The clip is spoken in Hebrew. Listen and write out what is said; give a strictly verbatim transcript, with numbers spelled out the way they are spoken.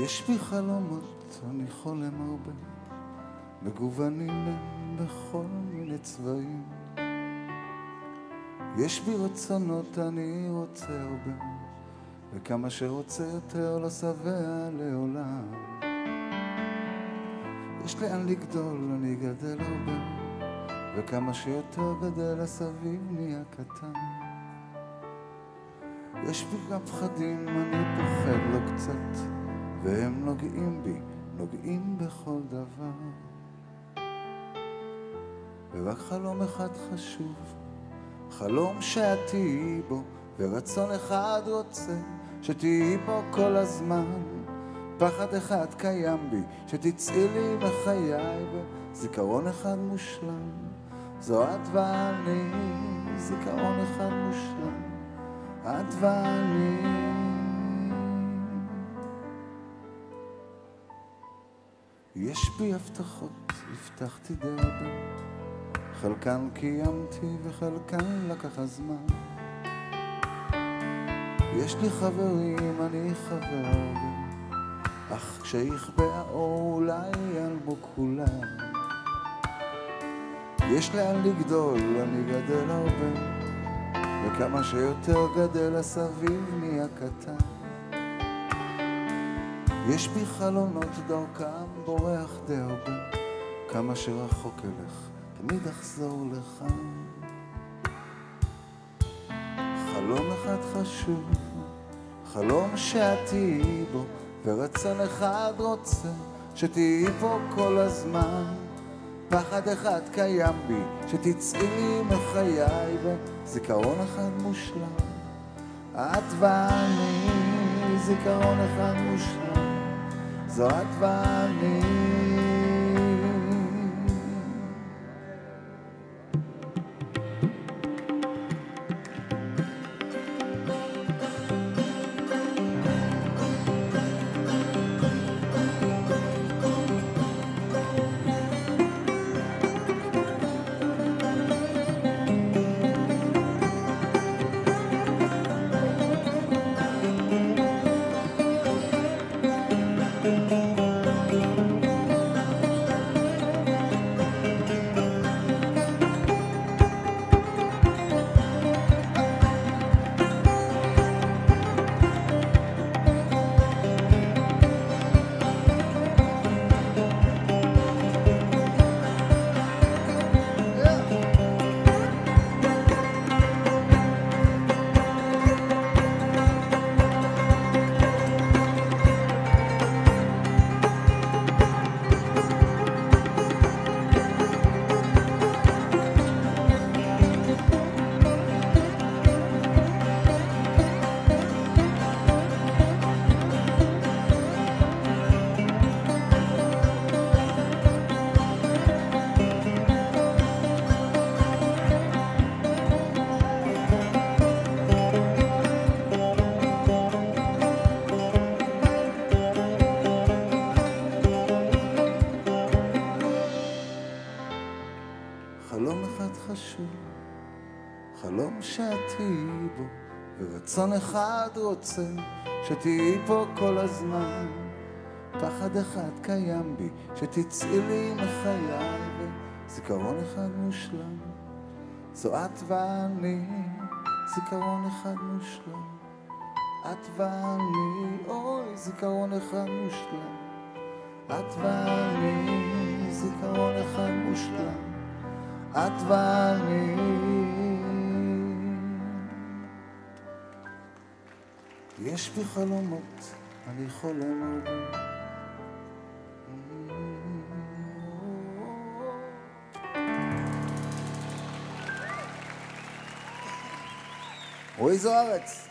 יש בי חלומות, אני חולם הרבה, מגוונים הם בכל מיני צבעים. יש בי רצונות, אני רוצה הרבה, וכמה שרוצה יותר לא שבע לעולם. יש לאן לגדול, אני גדל הרבה, וכמה שיותר גדל הסביב נהיה קטן. יש בי גם פחדים, אני פוחד לו קצת, והם נוגעים בי, נוגעים בכל דבר. ורק חלום אחד חשוב, חלום שאת תהיי בו, ורצון אחד רוצה שתהיי בו כל הזמן. פחד אחד קיים בי, שתצאי לי מחיי, וזיכרון אחד מושלם, זו את ואני, זיכרון אחד מושלם, את ואני. יש בי הבטחות, הבטחתי די הרבה, חלקן קיימתי וחלקן לקח הזמן. יש לי חברים, אני חבר הרבה, אך כשיכבה האור אולי ייעלמו כולם. יש לאן לגדול, אני גדל הרבה, וכמה שיותר גדל הסביב נהיה קטן. יש בי חלונות, דרכם בורח די הרבה, כמה שרחוק אלך תמיד אחזור לכאן. חלום אחד חשוב, חלום שאת תהיי בו, ורצון אחד רוצה שתהיי פה כל הזמן. פחד אחד קיים בי, שתצאי לי מחיי, וזיכרון אחד מושלם, את ואני, זיכרון אחד מושלם, זו את ואני. חלום אחד חשוב, חלום שאת תהיי בו, ורצון אחד רוצה שתהיי פה כל הזמן. פחד אחד קיים בי, שתצאי לי מחיי, וזיכרון אחד מושלם, זו את ואני, זיכרון אחד מושלם, את ואני, אוי, זיכרון אחד מושלם, את ואני, זיכרון אחד מושלם, את ואני. יש בי חלומות, אני חולם הרבה, רועי זוארץ.